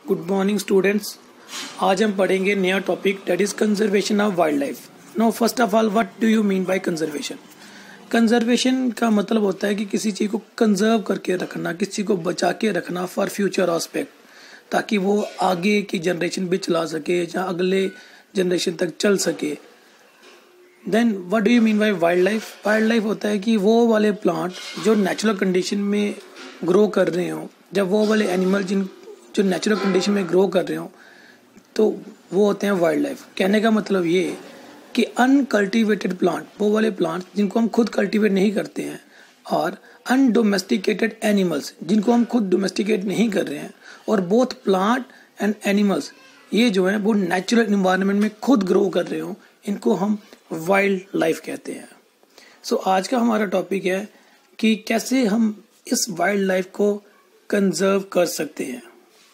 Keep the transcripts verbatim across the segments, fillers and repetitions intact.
Good morning students. आज हम पढ़ेंगे नया topic that is conservation of wildlife. Now first of all what do you mean by conservation. Conservation का मतलब होता है कि किसी चीज़ को कंजर्व करके रखना, किसी चीज़ को बचा के रखना फॉर फ्यूचर ऑस्पेक्ट, ताकि वो आगे की जनरेशन भी चला सके या अगले जनरेशन तक चल सके। Then what do you mean by wildlife. Wildlife होता है कि वो वाले प्लांट जो नेचुरल कंडीशन में ग्रो कर रहे हों, जब वो वाले एनिमल जिन जो नेचुरल कंडीशन में ग्रो कर रहे हों तो वो होते हैं वाइल्ड लाइफ। कहने का मतलब ये कि अनकल्टिवेटेड प्लांट, वो वाले प्लांट जिनको हम खुद कल्टिवेट नहीं करते हैं, और अनडोमेस्टिकेटेड एनिमल्स जिनको हम खुद डोमेस्टिकेट नहीं कर रहे हैं, और बोथ प्लांट एंड एनिमल्स ये जो है वो नेचुरल इन्वायरमेंट में खुद ग्रो कर रहे हो, इनको हम वाइल्ड लाइफ कहते हैं। सो so, आज का हमारा टॉपिक है कि कैसे हम इस वाइल्ड लाइफ को कंजर्व कर सकते हैं।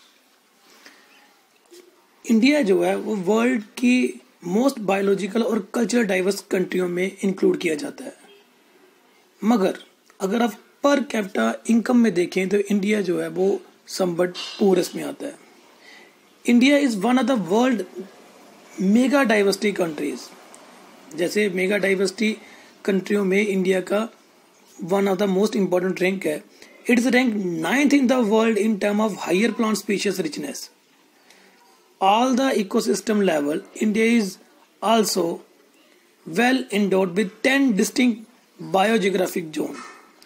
इंडिया जो है वो वर्ल्ड की मोस्ट बायोलॉजिकल और कल्चरल डाइवर्स कंट्रियों में इंक्लूड किया जाता है, मगर अगर आप पर कैपिटा इनकम में देखें तो इंडिया जो है वो समवट पूरेस्ट में आता है। India is one of the world mega diversity countries. जैसे मेगा डाइवर्सिटी कंट्रियों में इंडिया का one of the most important rank है। It is rank ninth in the world in term of higher plant species richness. All the ecosystem level, India is also well endowed with ten distinct biogeographic zones.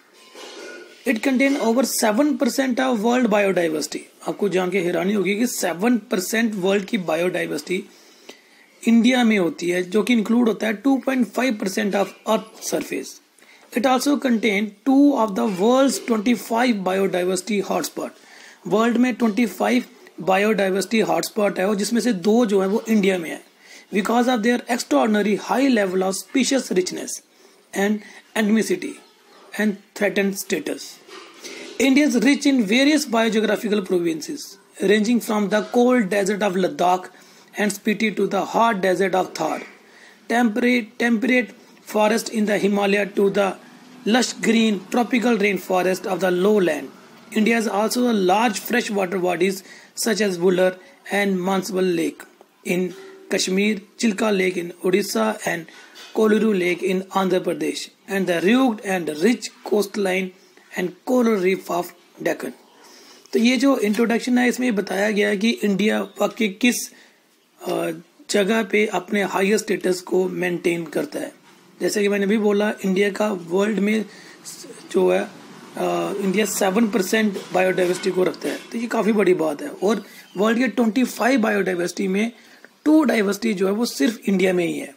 It contains over seven percent of world biodiversity. आपको जान के हैरानी होगी कि seven percent world की biodiversity India में होती है, जो कि इंक्लूड होता है two point five percent of earth surface. It also contain two of the world's twenty-five biodiversity hotspot. World में twenty-five बायोडाइवर्सिटी हॉटस्पॉट है, और जिसमें से दो जो है वो इंडिया में है, because of their extraordinary high level of species richness and endemicity and threatened status. India is rich in various biogeographical provinces ranging from the cold desert of Ladakh and Spiti to the hot desert of Thar, temperate temperate forest in the Himalaya to the lush green tropical rainforest of the lowland. India has also a large freshwater bodies such as Wular and Mansabal Lake in Kashmir, Chilka Lake in Odisha, and Koluru Lake in Andhra Pradesh, and the rugged and rich coastline and coral reef of Deccan. तो ये जो introduction है इसमें बताया गया है कि India वाकई किस जगह पे अपने हायर स्टेटस को मेंटेन करता है। जैसे कि मैंने भी बोला, इंडिया का वर्ल्ड में जो है इंडिया सेवन परसेंट बायोडाइवर्सिटी को रखता है, तो ये काफ़ी बड़ी बात है। और वर्ल्ड के ट्वेंटी फाइव बायोडाइवर्सिटी में टू डाइवर्सिटी जो है वो सिर्फ इंडिया में ही है।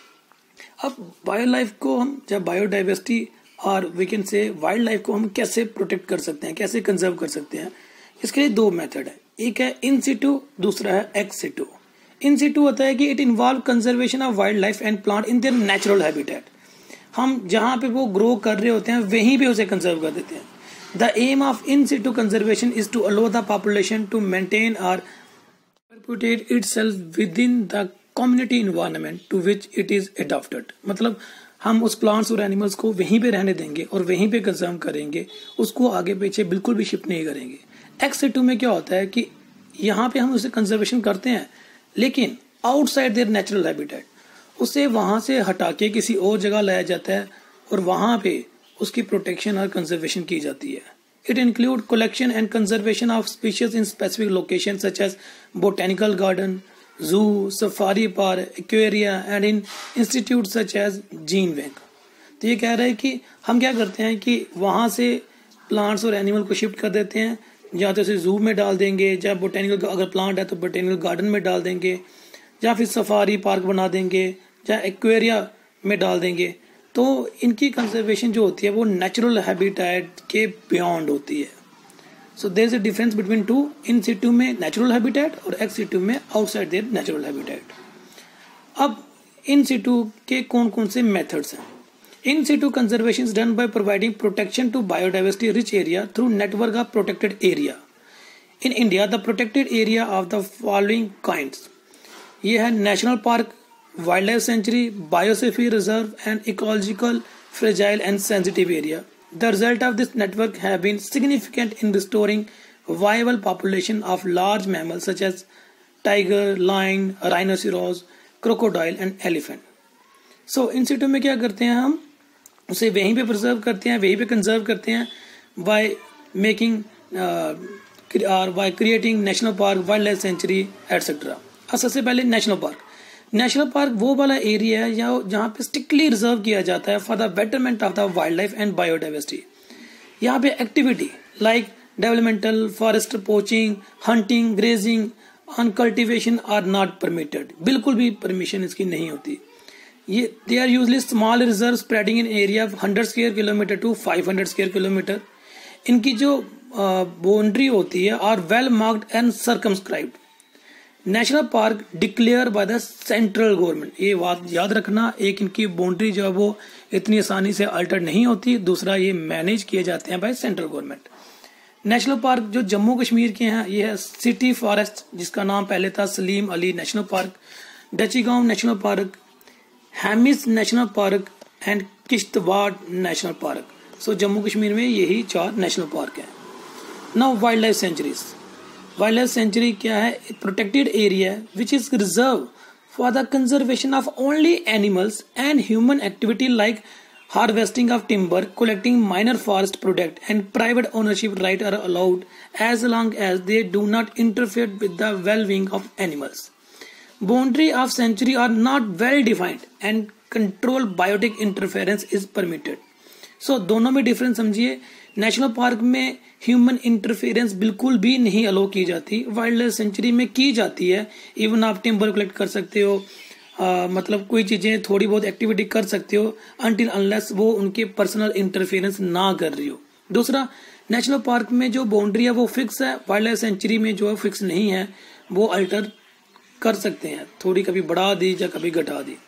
अब बायो लाइफ को हम जब बायोडाइवर्सिटी और we can say wildlife को हम कैसे प्रोटेक्ट कर सकते हैं, कैसे कंजर्व कर सकते हैं, इसके लिए दो मेथड है। एक है इन सिटू, दूसरा है एक्स सिटू। इन सिटू होता है कि it involve conservation of wildlife and plant in their natural habitat. हम जहाँ पे वो ग्रो कर रहे होते हैं वहीं पे उसे कंजर्व कर देते हैं। The aim of in situ conservation is to allow the population to maintain और perpetuate itself within the community environment to which it is adopted. मतलब हम उस प्लांट्स और एनिमल्स को वहीं पे रहने देंगे और वहीं पे कंजर्व करेंगे, उसको आगे पीछे बिल्कुल भी शिफ्ट नहीं करेंगे। एक्स सिटू में क्या होता है कि यहाँ पे हम उसे कंजर्वेशन करते हैं, लेकिन आउटसाइड देयर नेचुरल हैबिटेट उसे वहाँ से हटा के किसी और जगह लाया जाता है और वहाँ पे उसकी प्रोटेक्शन और कंजर्वेशन की जाती है। It include collection and conservation of species in specific location such as botanical garden, zoo, safari park, aquaria and in institute such as gene bank. तो ये कह रहा है कि हम क्या करते हैं कि वहाँ से प्लांट्स और एनिमल को शिफ्ट कर देते हैं, या तो उसे जू में डाल देंगे, या बोटेनिकल अगर प्लांट है तो बोटेनिकल गार्डन में डाल देंगे, या फिर सफारी पार्क बना देंगे, या एक्वेरिया में डाल देंगे। तो इनकी कंजर्वेशन जो होती है वो नेचुरल हैबिटेट के बियॉन्ड होती है। So there is a difference between two, in situ में नेचुरल हैबिटेट और एक्स सिटू में आउटसाइड देयर नेचुरल हैबिटेट। अब इन सिटू के कौन कौन से मेथड्स हैं। In situ conservation is done by providing protection to biodiversity rich area through network of protected area. In India, the protected area of the following kinds. ये है national park, wildlife sanctuary, biosphere reserve and ecological fragile and sensitive area. The result of this network have been significant in restoring viable population of large mammals such as tiger, lion, rhinoceros, crocodile and elephant. So इन सीटों में क्या करते हैं हम उसे वहीं पे प्रिजर्व करते हैं, वहीं पे कंजर्व करते हैं by making और by creating national park, wildlife sanctuary etcetera. अब सबसे पहले नेशनल पार्क. नेशनल पार्क वो वाला एरिया है जहाँ पे स्ट्रिक्टली रिजर्व किया जाता है for the betterment of the wildlife and biodiversity. यहाँ पे activity like developmental, forest poaching, hunting, grazing on cultivation are not permitted. बिल्कुल भी परमिशन इसकी नहीं होती. ये they are usually small reserve spreading in area of hundred square kilometre to five hundred square kilometre. इनकी जो बाउंड्री uh, होती है are well marked and circumscribed. National park declare by the central government. ये बात याद रखना, एक इनकी बाउंड्री जो है वो इतनी आसानी से अल्टर नहीं होती, दूसरा ये मैनेज किए जाते हैं by central government. National park जो जम्मू कश्मीर के हैं ये है सिटी फॉरेस्ट, जिसका नाम पहले था Salim Ali national park, Dachigam national park, Hemis national park and Kishtwar national park. So Jammu Kashmir में यही चार नेशनल पार्क हैं. Now wildlife sanctuaries. Wildlife sanctuary क्या है? Protected area which is reserve for the conservation of only animals and human activity like harvesting of timber, collecting minor forest product and private ownership right are allowed as long as they do not interfere with the well-being of animals. Boundary of sanctuary are not well defined and controlled biotic interference is permitted. So दोनों में difference समझिए. National park में human interference बिल्कुल भी नहीं अलो की जाती, wild life sanctuary में की जाती है. इवन आप टिम्बर कलेक्ट कर सकते हो, Uh, मतलब कोई चीजें थोड़ी बहुत एक्टिविटी कर सकते हो अनटिल अनलेस वो उनके पर्सनल इंटरफेरेंस ना कर रही हो. दूसरा, नेशनल पार्क में जो बाउंड्री है वो फिक्स है, वाइल्ड लाइफ सेंचुरी में जो है फिक्स नहीं है, वो अल्टर कर सकते हैं, थोड़ी कभी बढ़ा दी या कभी घटा दी.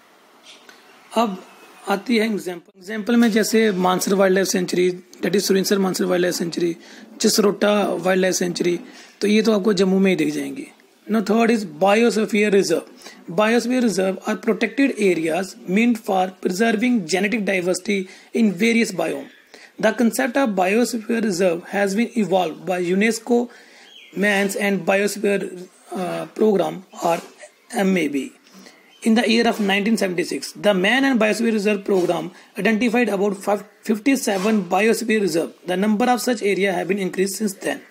अब आती है एग्जांपल. एग्जांपल में जैसे Mansar wildlife sanctuary, that is Surinsar Mansar wildlife sanctuary, Chisrota wildlife sanctuary, तो ये तो आपको जम्मू में ही दिख जाएंगी. Now third is biosphere reserve. Biosphere reserve are protected areas meant for preserving genetic diversity in various biomes. The concept of biosphere reserve has been evolved by UNESCO Mans and Biosphere uh, Program or M A B in the year of nineteen seventy-six. The Man and Biosphere Reserve Program identified about fifty-seven biosphere reserve. The number of such area have been increased since then.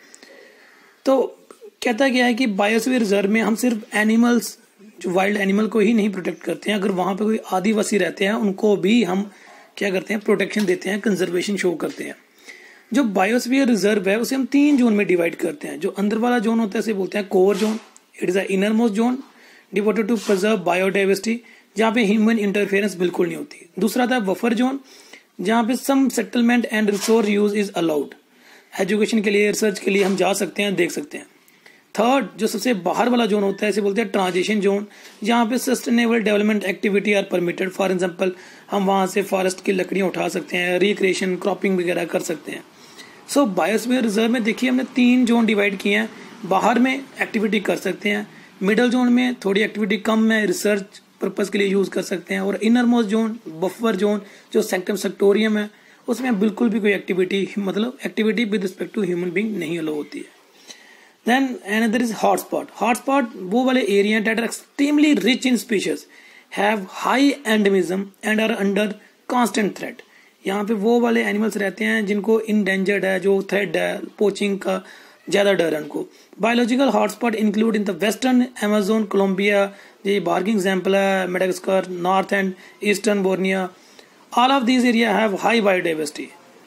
तो कहता क्या है कि biosphere reserve में हम सिर्फ animals, जो wild animal को ही नहीं प्रोटेक्ट करते हैं, अगर वहां पे कोई आदिवासी रहते हैं उनको भी हम क्या करते हैं, प्रोटेक्शन देते हैं, कंजर्वेशन शो करते हैं. जो बायोस्फीयर रिजर्व है उसे हम तीन जोन में डिवाइड करते हैं. जो अंदर वाला जोन होता है उसे बोलते हैं core zone. It is the innermost zone devoted to preserve biodiversity, जहाँ पे ह्यूमन इंटरफेरेंस बिल्कुल नहीं होती. दूसरा था बफर जोन, जहाँ पे some settlement and resource use is allowed. Education के लिए, रिसर्च के लिए हम जा सकते हैं, देख सकते हैं. थर्ड, जो सबसे बाहर वाला जोन होता है इसे बोलते हैं ट्रांजिशन जोन, जहाँ पे sustainable development activity are permitted. For example हम वहाँ से फॉरेस्ट की लकड़ियाँ उठा सकते हैं, रिक्रिएशन, क्रॉपिंग वगैरह कर सकते हैं. सो बायोस्फीयर रिजर्व में देखिए हमने तीन जोन डिवाइड किए हैं. बाहर में एक्टिविटी कर सकते हैं, मिडल जोन में थोड़ी एक्टिविटी कम है, रिसर्च पर्पज के लिए यूज कर सकते हैं, और innermost zone, buffer zone, जो सेक्टम सेक्टोरियम है, उसमें बिल्कुल भी कोई एक्टिविटी मतलब activity with respect to human being नहीं अलो होती है. Then another is hotspot. Hotspot वो वाले area that are extremely rich in species, have high endemism and are under constant threat. यहाँ पे वो वाले एनिमल्स रहते हैं जिनको इंडेंजर्ड है, जो थ्रेट है, पोचिंग का ज़्यादा डर है उनको. Biological hotspot include in the western Amazon, Colombia, ये बाहर की एग्जाम्पल है, Madagascar, north and eastern Borneo. All of these area have high biodiversity.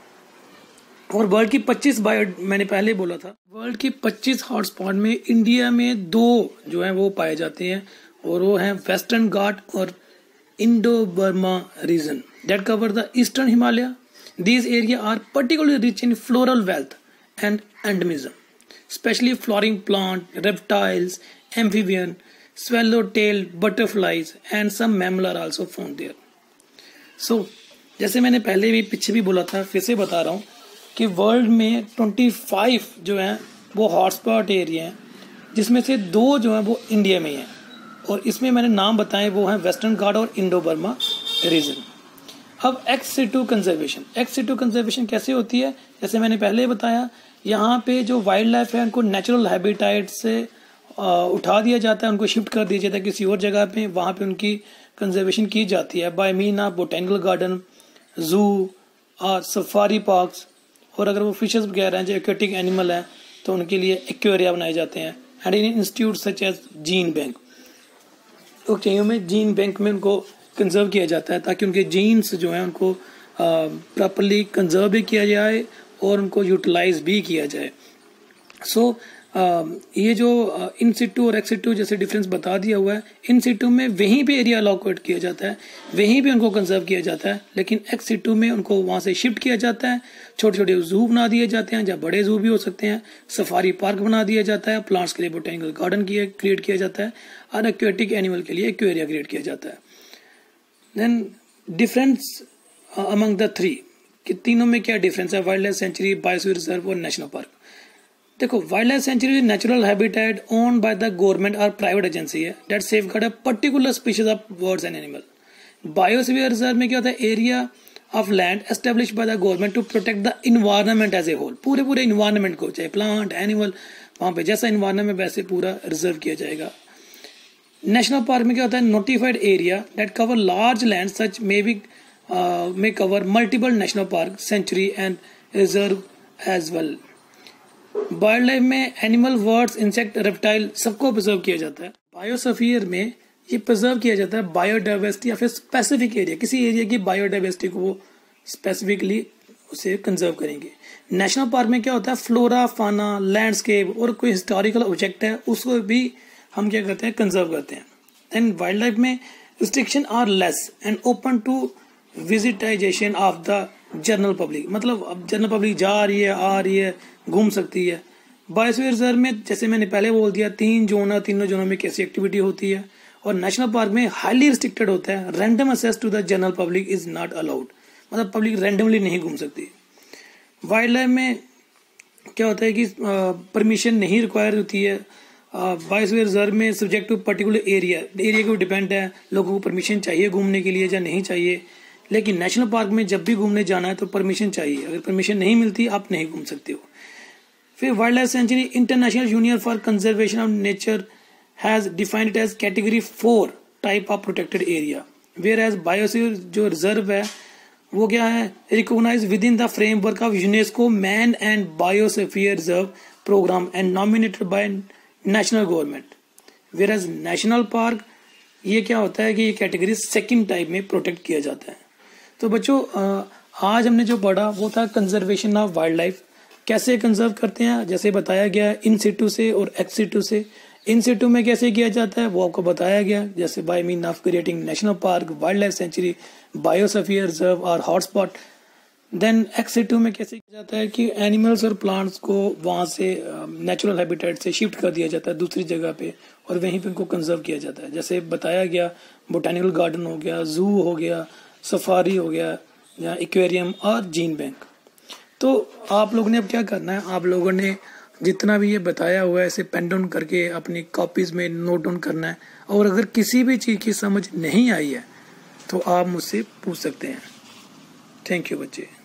और वर्ल्ड की पच्चीस बायो, मैंने पहले बोला था, वर्ल्ड की पच्चीस हॉटस्पॉट में इंडिया में दो जो है वो पाए जाते हैं, और वो हैं वेस्टर्न घाट और Indo Burma region that cover the eastern Himalaya. These area are particularly rich in floral wealth and endemism, especially flowering plant, reptiles, amphibian, swallow tailed butterflies and some mammal are also found there. So जैसे मैंने पहले भी पीछे भी बोला था, फिर से बता रहा हूँ कि वर्ल्ड में पच्चीस जो हैं वो हॉटस्पॉट एरिया हैं, जिसमें से दो जो हैं वो इंडिया में हैं, और इसमें मैंने नाम बताए वो हैं वेस्टर्न घाट और इंडो बर्मा रीजन. अब ex situ conservation. Ex situ conservation कैसे होती है? जैसे मैंने पहले बताया यहाँ पे जो वाइल्ड लाइफ है उनको नेचुरल हैबिटेट से उठा दिया जाता है, उनको शिफ्ट कर दिया जाता है किसी और जगह पे, वहाँ पे उनकी कंजर्वेशन की जाती है by mean of botanical garden, zoo और सफारी पार्क्स। और अगर वो फिशेस वगैरह हैं जो एक्वेटिक एनिमल हैं तो उनके लिए एक्वेरिया बनाए जाते हैं। And in institute such as gene bank, ऊंचाइयों में जीन बैंक में उनको कंजर्व किया जाता है ताकि उनके जीन्स जो हैं उनको प्रॉपरली कंजर्व भी किया जाए और उनको यूटिलाइज भी किया जाए। सो so, Uh, ये जो इन सिटू और एक्स सिटू जैसे डिफरेंस बता दिया हुआ है, इन सिटू में वहीं पे एरिया अलॉकेट किया जाता है, वहीं पे उनको कंजर्व किया जाता है, लेकिन एक्स सिटू में उनको वहाँ से शिफ्ट किया जाता है। छोटे छोटे जू बना दिए जाते हैं, जहाँ बड़े जू भी हो सकते हैं, सफारी पार्क बना दिया जाता है, प्लांट्स के लिए बोटेनिकल गार्डन किया क्रिएट किया जाता है और एक्वेटिक एनिमल के लिए एक्वेरिया क्रिएट किया जाता है। Then difference among the three, कि तीनों में क्या डिफरेंस है, wildlife sanctuary, biosphere reserve और नेशनल पार्क। देखो, wildlife sanctuary natural habitat owned by the government और प्राइवेट एजेंसी है that safeguard a particular species of birds and animal. Biosphere reserve में क्या होता है, area of land establish by the government to protect the environment as a whole, पूरे पूरे environment को, चाहे प्लांट एनिमल, वहां पे जैसा इन्वायरमेंट वैसे पूरा रिजर्व किया जाएगा। नेशनल पार्क में क्या होता है, notified area that cover large land such may be may cover multiple national park, sanctuary and reserve as well. Wildlife में एनिमल, बर्ड्स, इंसेक्ट, रेप्टाइल सबको प्रिजर्व किया जाता है। बायोस्फीयर में ये प्रिजर्व किया जाता है बायोडाइवर्सिटी या फिर स्पेसिफिक एरिया, किसी एरिया की बायोडाइवर्सिटी को वो स्पेसिफिकली उसे कंजर्व करेंगे। नेशनल पार्क में क्या होता है, फ्लोरा, फाना, लैंडस्केप और कोई हिस्टोरिकल ऑब्जेक्ट है उसको भी हम क्या करते हैं, कंजर्व करते हैं। देन वाइल्ड लाइफ में restriction are less and open to visitation of the general public, मतलब अब जनरल पब्लिक जा रही है, आ रही है, घूम सकती है। बायोस्फीयर रिजर्व में जैसे मैंने पहले बोल दिया, तीन जोन है, तीनों जोनों में कैसी एक्टिविटी होती है। और नेशनल पार्क में हाईली रिस्ट्रिक्टेड होता है, random access to the general public is not allowed, मतलब पब्लिक रैंडमली नहीं घूम सकती। वाइल्ड लाइफ में क्या होता है कि परमिशन नहीं रिक्वायर होती है। बायोस्फीयर रिजर्व में subject to particular area, area को डिपेंड है, लोगों को परमिशन चाहिए घूमने के लिए या नहीं चाहिए। लेकिन नेशनल पार्क में जब भी घूमने जाना है तो परमिशन चाहिए, अगर परमिशन नहीं मिलती आप नहीं घूम सकते हो। फिर wildlife sanctuary, international union for conservation of nature has defined it as category four type of protected area, whereas biosphere जो रिजर्व है वो क्या है, recognise within the framework of UNESCO man and biosphere reserve programme and nominated by national government. Whereas national park ये क्या होता है कि ये कैटेगरी सेकेंड टाइप में प्रोटेक्ट किया जाता है। तो बच्चों, आज हमने जो पढ़ा वो था कंजर्वेशन ऑफ वाइल्ड लाइफ, कैसे कंजर्व करते हैं, जैसे बताया गया इन सिटू से और एक्स सिटू से। इन सिटू में कैसे किया जाता है वो आपको बताया गया, जैसे by mean of creating national park, wildlife sanctuary, biosphere reserve और हॉटस्पॉट। देन एक्स सिटू में कैसे किया जाता है कि एनिमल्स और प्लांट्स को वहाँ से नेचुरल हैबिटेट से शिफ्ट कर दिया जाता है दूसरी जगह पे और वहीं पे उनको कंजर्व किया जाता है। जैसे बताया गया, बोटेनिकल गार्डन हो गया, जू हो गया, सफारी हो गया, या एक्वेरियम और जीन बैंक। तो आप लोगों ने अब क्या करना है, आप लोगों ने जितना भी ये बताया हुआ है इसे पेन डाउन करके अपनी कॉपीज में नोट डाउन करना है। और अगर किसी भी चीज़ की समझ नहीं आई है तो आप मुझसे पूछ सकते हैं। थैंक यू बच्चे।